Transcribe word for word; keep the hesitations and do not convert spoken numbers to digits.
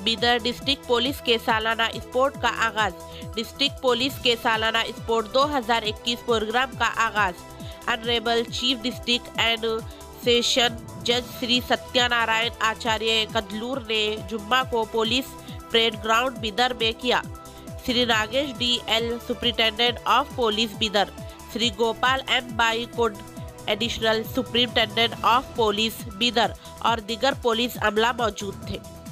Bidar district police के सालाना sport का आगाज। डिस्ट्रिक्ट पुलिस के सालाना स्पोर्ट दो हज़ार इक्कीस प्रोग्राम का आगाज honourable chief district and session जज श्री सत्यनारायण आचार्य कदलूर ने जुम्मा को पुलिस परेड ग्राउंड बिदर में किया। Shri Nagesh D L superintendent of police Bidar, Shri Gopal M Bai Kund additional superintendent of police Bidar और दीगर पुलिस अमला मौजूद थे।